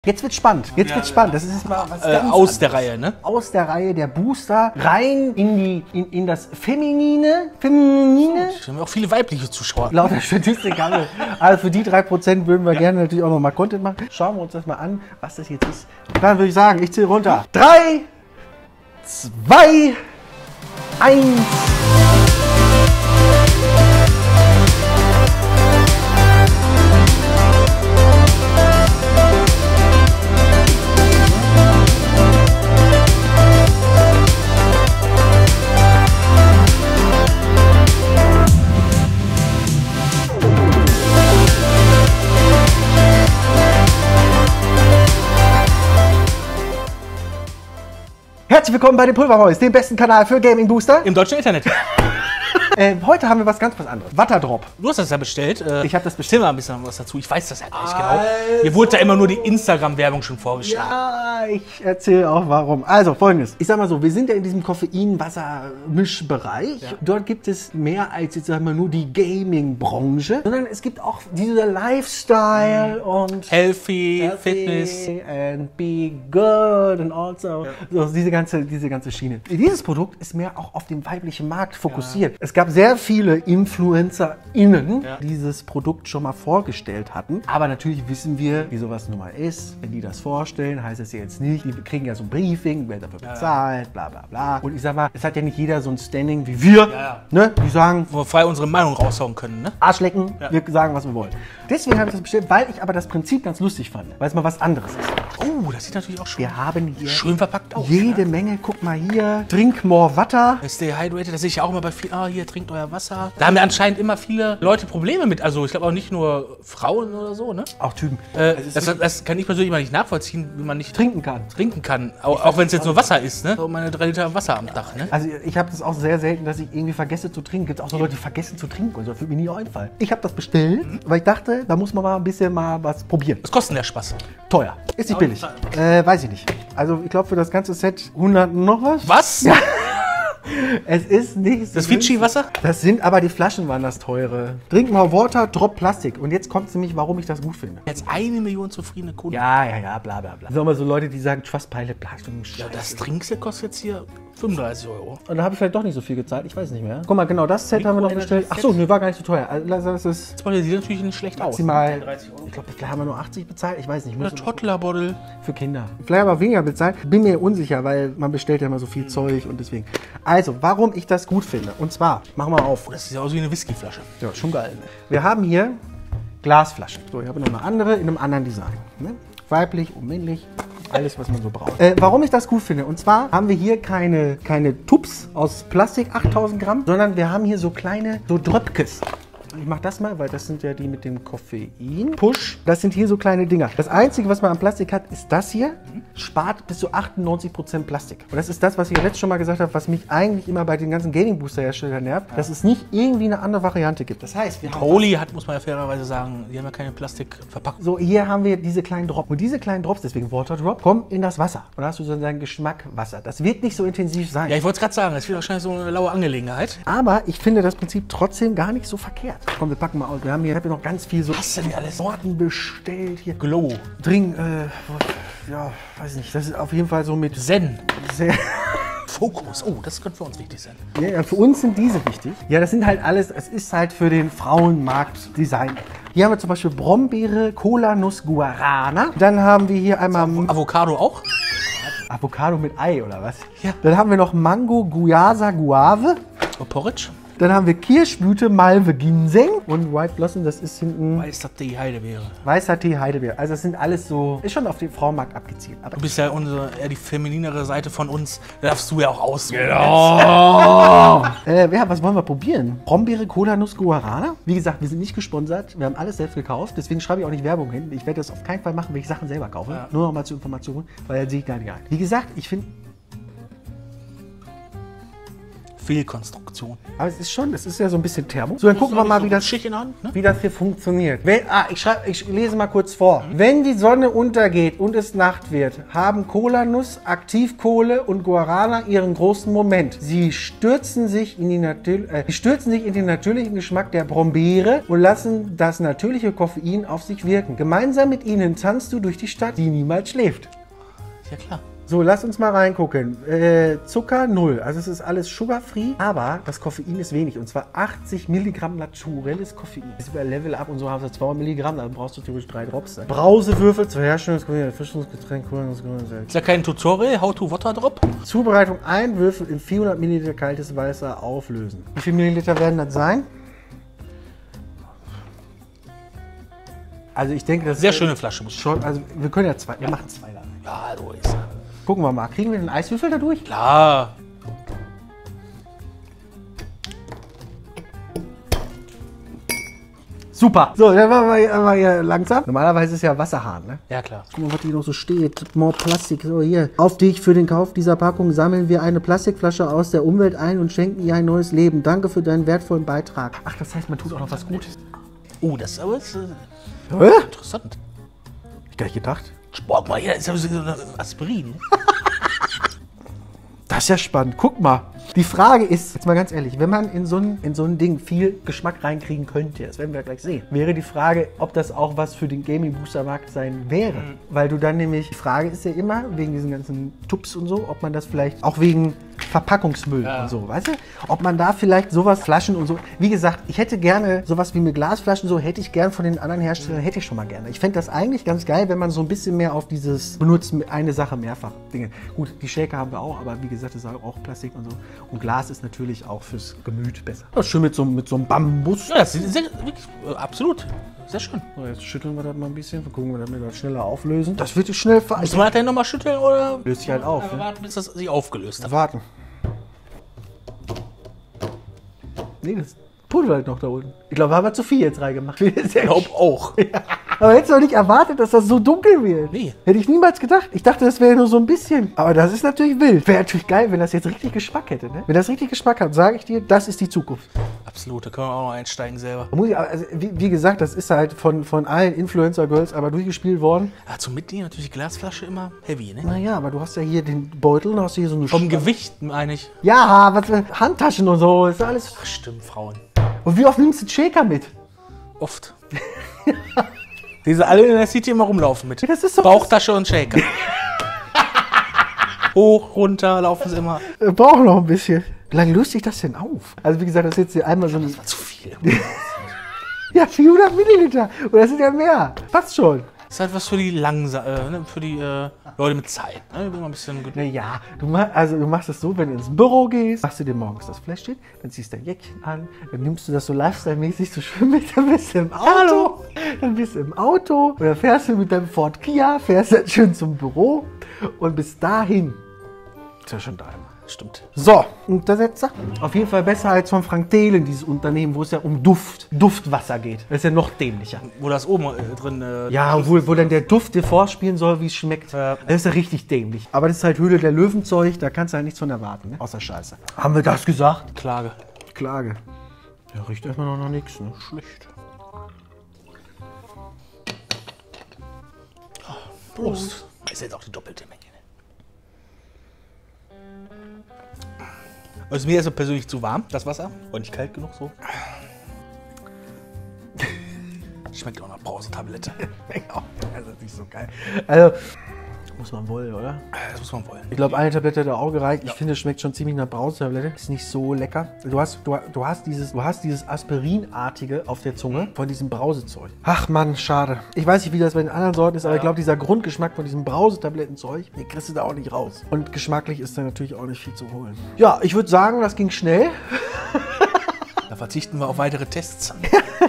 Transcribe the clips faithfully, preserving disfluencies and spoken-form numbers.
Jetzt wird's spannend. Jetzt Ja, wird's spannend. Das ist mal was Äh, ganz aus der anderes. Reihe, ne? Aus der Reihe der Booster rein in die in, in das Feminine, Feminine. Wir haben auch viele weibliche Zuschauer. Lauter Statistik haben wir. Also für die drei Prozent würden wir gerne natürlich auch noch mal Content machen. Schauen wir uns das mal an, was das jetzt ist. Dann würde ich sagen, ich zähle runter. Drei, zwei, eins. Herzlich willkommen bei den Pulvermäus, dem besten Kanal für Gaming Booster. Im deutschen Internet. äh, heute haben wir was ganz was anderes. Watterdrop. Du hast das ja bestellt. Äh, Ich habe das bestellt. Erzähl mal ein bisschen was dazu. Ich weiß das ja gar nicht genau. Mir wurde da immer nur die Instagram-Werbung schon vorgeschlagen. Ja, ich erzähle auch warum. Also folgendes. Ich sag mal so, wir sind ja in diesem Koffein-Wasser-Mischbereich. Ja. Dort gibt es mehr als jetzt sagen wir nur die Gaming-Branche, sondern es gibt auch diese Lifestyle mhm. und Healthy, Healthy Fitness. and be good and also ja. so, diese ganze diese ganze Schiene. Dieses Produkt ist mehr auch auf den weiblichen Markt fokussiert. Ja. Es gab sehr viele InfluencerInnen, ja. die dieses Produkt schon mal vorgestellt hatten. Aber natürlich wissen wir, wie sowas nun mal ist. Wenn die das vorstellen, heißt es ja jetzt nicht, die kriegen ja so ein Briefing, wer dafür bezahlt, ja. bla bla bla. Und ich sag mal, es hat ja nicht jeder so ein Standing wie wir, ja, ja. Ne? Die sagen, wo wir frei unsere Meinung raushauen können, ne? Arschlecken, ja. wir sagen, was wir wollen. Deswegen habe ich das bestellt, weil ich aber das Prinzip ganz lustig fand, weil es mal was anderes ist. Oh, das sieht natürlich auch schön, wir haben hier schön verpackt aus. Jede ne? Menge, guck mal hier, Drink More Water. Stay hydrated, das sehe ich ja auch immer bei vielen, ah, hier, trinkt euer Wasser. Da haben ja anscheinend immer viele Leute Probleme mit, also ich glaube auch nicht nur Frauen oder so, ne? Auch Typen. Äh, das, das kann ich persönlich mal nicht nachvollziehen, wie man nicht trinken kann. Trinken kann, auch, auch wenn es jetzt nur Wasser ist, ne? So meine drei Liter Wasser am Tag, ne? Also ich habe das auch sehr selten, dass ich irgendwie vergesse zu trinken. Gibt es auch so Leute, die vergessen zu trinken und so, das würde mir nie einfallen. Ich habe das bestellt, mhm. weil ich dachte, da muss man mal ein bisschen mal was probieren. Was kostet denn der Spaß? Teuer. Ist nicht billig. Äh, weiß ich nicht. Also ich glaube für das ganze Set hundert noch was. Was? Ja. Es ist nicht so. Das Fidschi-Wasser? Das sind aber die Flaschen waren das teure. Drink mal Water, Drop Plastik. Und jetzt kommt es nämlich, warum ich das gut finde. Jetzt eine Million zufriedene Kunden. Ja, ja, ja, bla bla bla. Sagen wir so Leute, die sagen, Trustpilot, Plastik. Ja, das Trinkset kostet jetzt hier fünfunddreißig Euro. Und da habe ich vielleicht doch nicht so viel gezahlt, ich weiß nicht mehr. Guck mal, genau das Set haben wir noch bestellt. Achso, ne, war gar nicht so teuer. Also das ist das sieht natürlich nicht schlecht aus. Maximal, ich glaube, vielleicht haben wir nur achtzig bezahlt, ich weiß nicht. Eine Toddler-Bottle. Für Kinder. Vielleicht aber weniger bezahlt. Bin mir unsicher, weil man bestellt ja immer so viel Zeug und deswegen. Also, warum ich das gut finde. Und zwar, machen wir auf. Oh, das sieht ja aus wie eine Whiskyflasche. Ja, schon geil. Wir haben hier Glasflaschen. So, ich habe noch eine andere in einem anderen Design. Ne? Weiblich und männlich. Alles, was man so braucht. Äh, warum ich das gut finde. Und zwar haben wir hier keine, keine Tubs aus Plastik, achttausend Gramm, sondern wir haben hier so kleine, so Dröpkes. Ich mach das mal, weil das sind ja die mit dem Koffein. Push. Das sind hier so kleine Dinger. Das Einzige, was man am Plastik hat, ist das hier. Spart bis zu achtundneunzig Prozent Plastik. Und das ist das, was ich ja letztes schon mal gesagt habe, was mich eigentlich immer bei den ganzen Gaming-Booster-Herstellern nervt, dass es nicht irgendwie eine andere Variante gibt. Das heißt, wir haben Holy hat, muss man ja fairerweise sagen, die haben ja keine Plastikverpackung. So, hier haben wir diese kleinen Drops. Und diese kleinen Drops, deswegen Water Drop, kommen in das Wasser. Und da hast du sozusagen Geschmack Wasser. Das wird nicht so intensiv sein. Ja, ich wollte es gerade sagen, das wird wahrscheinlich so eine laue Angelegenheit. Aber ich finde das Prinzip trotzdem gar nicht so verkehrt. Komm, wir packen mal aus. Wir haben hier, ich hab hier noch ganz viel so Was denn alles? Sorten bestellt. Hier. Glow. Drink, äh, ja, weiß nicht. Das ist auf jeden Fall so mit Zen. Sehr Fokus. Oh, das könnte für uns wichtig sein. Ja, ja, für uns sind diese wichtig. Ja, das sind halt alles, es ist halt für den Frauenmarkt Design. Hier haben wir zum Beispiel Brombeere, Cola, Nuss, Guarana. Dann haben wir hier einmal Avocado auch? Avocado mit Ei oder was? Ja. Dann haben wir noch Mango, Guyasa, Guave. Und Porridge? Dann haben wir Kirschblüte, Malve, Ginseng und White Blossom, das ist hinten Weißer Tee, Heidelbeere. weißer Tee, Heidelbeere. Also das sind alles so, ist schon auf den Frauenmarkt abgezielt. Aber Du bist ja unsere, eher die femininere Seite von uns. Da darfst du ja auch aussuchen. Genau. äh, ja, was wollen wir probieren? Brombeere, Cola, Nuss, Guarana. Wie gesagt, wir sind nicht gesponsert. Wir haben alles selbst gekauft. Deswegen schreibe ich auch nicht Werbung hin. Ich werde das auf keinen Fall machen, wenn ich Sachen selber kaufe. Ja. Nur noch mal zur Information, weil dann sehe ich gar nicht ein. Wie gesagt, ich finde Fehlkonstruktion. Aber es ist schon, es ist ja so ein bisschen Thermo. So, dann gucken wir mal, wie das, Schicht in der Hand, ne? wie das hier funktioniert. Wenn, ah, ich, schreib, ich lese mal kurz vor. Mhm. Wenn die Sonne untergeht und es Nacht wird, haben Kolanuss, Aktivkohle und Guarana ihren großen Moment. Sie stürzen sich in, die natür äh, sie stürzen sich in den natürlichen Geschmack der Brombeere und lassen das natürliche Koffein auf sich wirken. Gemeinsam mit ihnen tanzt du durch die Stadt, die niemals schläft. Ja klar. So, lass uns mal reingucken. Äh, Zucker null, also es ist alles sugar-free, aber das Koffein ist wenig und zwar achtzig Milligramm naturelles Koffein. Das ist bei Level Up und so haben sie zweihundert Milligramm, dann brauchst du theoretisch drei Drops. Ne? Brausewürfel zur Herstellung des Erfrischungsgetränks. Ist ja kein Tutorial, how to water drop? Zubereitung: ein Würfel in vierhundert Milliliter kaltes Wasser auflösen. Wie viel Milliliter werden das sein? Also ich denke, das Sehr ist schöne Flasche. Muss schon, also wir können ja zwei, wir machen zwei da. Ja, du ist. Gucken wir mal, kriegen wir den Eiswürfel da durch? Klar. Super. So, dann machen wir hier, machen wir hier langsam. Normalerweise ist ja Wasserhahn, ne? Ja, klar. Guck mal, was hier noch so steht. More Plastik. So, hier. Auf dich für den Kauf dieser Packung sammeln wir eine Plastikflasche aus der Umwelt ein und schenken ihr ein neues Leben. Danke für deinen wertvollen Beitrag. Ach, das heißt, man tut auch noch was Gutes. Oh, das ist aber jetzt, äh, Hä? interessant. Ich gar nicht gedacht. Boah, mal hier, ist ja so ein Aspirin. Das ist ja spannend. Guck mal. Die Frage ist, jetzt mal ganz ehrlich, wenn man in so ein, in so ein Ding viel Geschmack reinkriegen könnte, das werden wir gleich sehen, wäre die Frage, ob das auch was für den Gaming-Booster-Markt sein wäre. Mhm. Weil du dann nämlich, die Frage ist ja immer, wegen diesen ganzen Tubs und so, ob man das vielleicht auch wegen Verpackungsmüll ja. und so, weißt du? Ob man da vielleicht sowas, Flaschen und so, wie gesagt, ich hätte gerne sowas wie mit Glasflaschen, so hätte ich gern von den anderen Herstellern, hätte ich schon mal gerne. Ich fände das eigentlich ganz geil, wenn man so ein bisschen mehr auf dieses benutzen, eine Sache mehrfach Dinge. Gut, die Shaker haben wir auch, aber wie gesagt, das ist auch Plastik und so. Und Glas ist natürlich auch fürs Gemüt besser. Das ist schön mit so, mit so einem Bambus. Ja, das ist sehr, wirklich, äh, absolut. Sehr schön. So, jetzt schütteln wir das mal ein bisschen. Wir gucken, damit wir das schneller auflösen. Das wird schnell ver... Muss man das denn nochmal schütteln oder? Löst sich halt auf. Ja, ne? Warten, bis das sich aufgelöst hat. Warten. Nee, das pudelt halt noch da unten. Ich glaube, wir haben zu viel jetzt reingemacht. Ich glaube auch. Ja. Aber hättest du doch nicht erwartet, dass das so dunkel wird. Nee. Hätte ich niemals gedacht. Ich dachte, das wäre nur so ein bisschen. Aber das ist natürlich wild. Wäre natürlich geil, wenn das jetzt richtig Geschmack hätte. Ne? Wenn das richtig Geschmack hat, sage ich dir, das ist die Zukunft. Absolut, da können wir auch noch einsteigen selber. Muss ich, also, wie, wie gesagt, das ist halt von, von allen Influencer-Girls aber durchgespielt worden. Ja, zum Mitnehmen natürlich Glasflasche immer heavy, ne? Naja, aber du hast ja hier den Beutel, hast du hier so eine Vom Sch- Gewicht, meine ich. Ja, was für Handtaschen und so. Ist alles. Ach, stimmt, Frauen. Und wie oft nimmst du Shaker mit? Oft. Diese alle in der City immer rumlaufen mit. Das ist doch Bauchtasche und Shaker. Hoch, runter, laufen sie immer. Wir brauchen noch ein bisschen. Wie lange löst sich das denn auf? Also wie gesagt, das ist jetzt hier einmal so ein... Das war zu viel. Ja, vierhundert Milliliter. Und das sind ja mehr. Passt schon. Das ist halt was für die langsam, äh, ne, für die äh, Leute mit Zeit. Ne? Immer ein bisschen gut. Naja, du, mach, also, du machst es so, wenn du ins Büro gehst, machst du dir morgens das Fläschchen, dann ziehst du dein Jäckchen an, dann nimmst du das so Lifestyle-mäßig so schön mit, dann bist du im Auto. Hallo. Dann bist du im Auto oder fährst du mit deinem Ford Kia, fährst dann schön zum Büro und bis dahin ist ja schon da. Stimmt. So, Untersetzer. Auf jeden Fall besser als von Frank Thelen, dieses Unternehmen, wo es ja um Duft, Duftwasser geht. Das ist ja noch dämlicher. Wo das oben äh, drin... Äh, Ja, wo, wo dann der Duft dir vorspielen soll, wie es schmeckt. Ja. Das ist ja richtig dämlich. Aber das ist halt Höhle der Löwenzeug, da kannst du halt nichts von erwarten, ne? Außer Scheiße. Haben wir das gesagt? Klage. Klage. Ja, riecht erstmal noch nach nichts, ne? Schlecht. Prost. Das ist jetzt auch die doppelte Menge. Also mir ist es persönlich zu warm, das Wasser. Und nicht kalt genug so. Schmeckt auch nach Brausetablette. Das ist nicht so geil. Also, muss man wollen, oder? Das muss man wollen. Ich glaube, eine Tablette hat auch gereicht. Ich finde, es schmeckt schon ziemlich nach Brausetablette. Ist nicht so lecker. Du hast, du, du hast dieses, du hast dieses Aspirinartige auf der Zunge von diesem Brausezeug. Ach Mann, schade. Ich weiß nicht, wie das bei den anderen Sorten ist, aber Ja. ich glaube, dieser Grundgeschmack von diesem Brausetablettenzeug, den kriegst du da auch nicht raus. Und geschmacklich ist da natürlich auch nicht viel zu holen. Ja, ich würde sagen, das ging schnell. Da verzichten wir auf weitere Tests.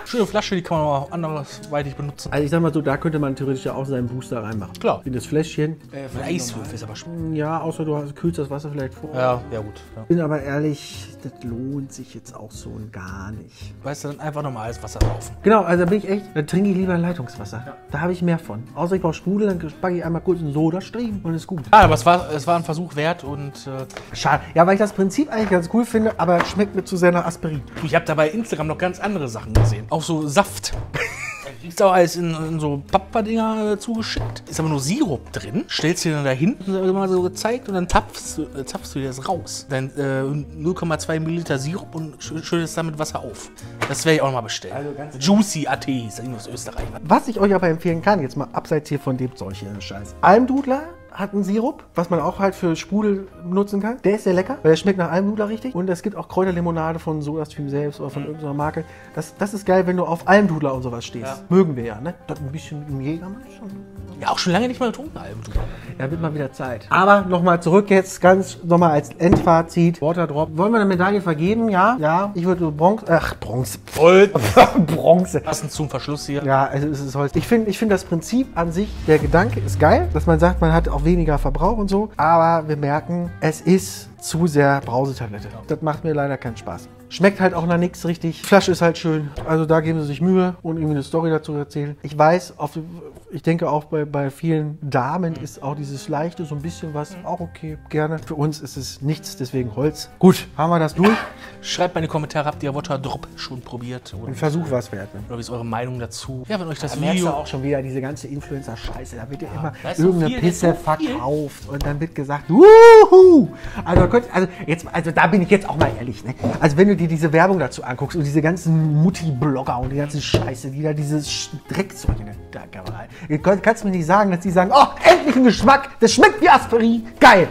Schöne Flasche, die kann man auch anderweitig benutzen. Also ich sag mal so, da könnte man theoretisch ja auch seinen Booster reinmachen. Klar. In das Fläschchen. Äh, für Eiswürfel ist aber schon. Ja, außer du hast, kühlst das Wasser vielleicht vor. Ja, ja gut. Ja. Bin aber ehrlich, das lohnt sich jetzt auch so und gar nicht. Weißt du, dann einfach normales Wasser laufen. Genau, also da bin ich echt, dann trinke ich lieber Leitungswasser. Ja. Da habe ich mehr von. Außer ich brauche Sprudel, dann packe ich einmal kurz einen Soda-Stream und ist gut. Ja, aber es war, es war ein Versuch wert und äh, schade. Ja, weil ich das Prinzip eigentlich ganz cool finde, aber schmeckt mir zu sehr nach Aspirin. ich habe da bei Instagram noch ganz andere Sachen gesehen. Auch so Saft. Da kriegst du auch alles in, in so Pappdinger äh, zugeschickt. Ist aber nur Sirup drin. Stellst dir dann da hinten mal so gezeigt und dann zapfst, äh, zapfst du dir das raus. Dann äh, null Komma zwei Milliliter Sirup und sch schüttest damit Wasser auf. Das werde ich auch noch mal bestellen. Also ganz Juicy A T hieß das aus Österreich. Was ich euch aber empfehlen kann, jetzt mal abseits hier von dem Zeug hier, Scheiß. Almdudler hat einen Sirup, was man auch halt für Sprudel benutzen kann. Der ist sehr lecker, weil der schmeckt nach Almdudler richtig. Und es gibt auch Kräuterlimonade von SodaStream selbst oder von mhm. irgendeiner Marke. Das, das ist geil, wenn du auf Almdudler und sowas stehst. Ja. Mögen wir ja, ne? Das ein bisschen im Jägermann schon. Ja, auch schon lange nicht mal getrunken, Almdudler. Ja, wird mal wieder Zeit. Aber nochmal zurück jetzt, ganz nochmal als Endfazit. Waterdrop. Wollen wir eine Medaille vergeben? Ja. Ja. Ich würde Bronze, ach, Bronze. Voll. Bronze. Passend zum Verschluss hier. Ja, also es ist Holz. Ich finde ich find das Prinzip an sich, der Gedanke ist geil, dass man sagt, man hat auch weniger Verbrauch und so. Aber wir merken, es ist zu sehr Brausetablette. Das macht mir leider keinen Spaß. Schmeckt halt auch nach nichts richtig. Die Flasche ist halt schön. Also da geben sie sich Mühe und irgendwie eine Story dazu erzählen. Ich weiß, auf, ich denke auch bei, bei vielen Damen mhm. ist auch dieses Leichte so ein bisschen was. Mhm. Auch okay, gerne. Für uns ist es nichts, deswegen Holz. Gut, haben wir das durch. Schreibt mal in die Kommentare, habt ihr Waterdrop schon probiert? Oder ein Versuch was wert. Ne? Oder wie ist eure Meinung dazu? Ja, wenn euch das da Video... merkst du auch schon wieder diese ganze Influencer-Scheiße. Da wird ja, ja immer irgendeine so viel, Pisse so verkauft. Und dann wird gesagt, wuhu! Also, also, jetzt, also da bin ich jetzt auch mal ehrlich. Ne? Also wenn du dir diese Werbung dazu anguckst und diese ganzen Mutti-Blogger und die ganzen Scheiße, die da dieses Dreckzeug in der Kamera. Du kannst mir nicht sagen, dass die sagen, oh, endlich ein Geschmack, das schmeckt wie Aspirin, geil.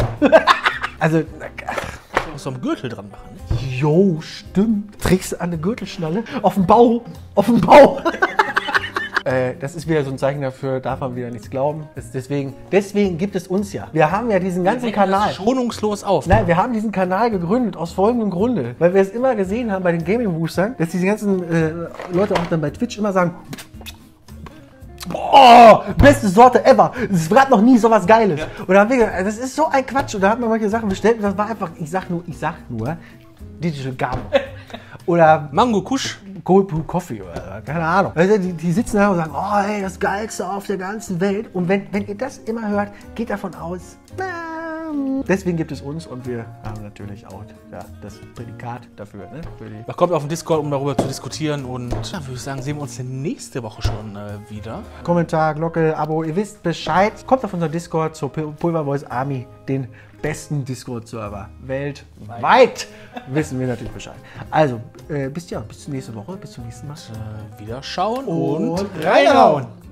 Also, du musst so einen Gürtel dran machen. Ne? Jo, stimmt. Trägst du an der Gürtelschnalle? Auf dem Bau, auf dem Bau. Äh, das ist wieder so ein Zeichen dafür, darf man wieder nichts glauben. Das deswegen, deswegen gibt es uns ja. Wir haben ja diesen ganzen Kanal. Schonungslos auf. Nein, wir haben diesen Kanal gegründet aus folgendem Grunde. Weil wir es immer gesehen haben bei den Gaming-Boostern, dass diese ganzen äh, Leute auch dann bei Twitch immer sagen, oh, beste Sorte ever. Es gab noch nie sowas Geiles. Ja. Und da haben wir gesagt, das ist so ein Quatsch. Und da hat man manche Sachen bestellt und das war einfach, ich sag nur, ich sag nur, Digital Gum. Oder Mango Kusch. Cold Brew Coffee oder keine Ahnung. Also die, die sitzen da und sagen, oh ey, das Geilste auf der ganzen Welt. Und wenn, wenn ihr das immer hört, geht davon aus, na, deswegen gibt es uns und wir haben natürlich auch ja, das Prädikat dafür. Ne? Für die kommt auf den Discord, um darüber zu diskutieren. Und ja, würde ich sagen, sehen wir uns nächste Woche schon äh, wieder. Kommentar, Glocke, Abo, ihr wisst Bescheid. Kommt auf unseren Discord zur Pulvervoice Army, den besten Discord-Server weltweit. Wissen wir natürlich Bescheid. Also, äh, bis, ja, bis zur nächsten Woche, bis zum nächsten Mal. Äh, wieder schauen und, und reinhauen.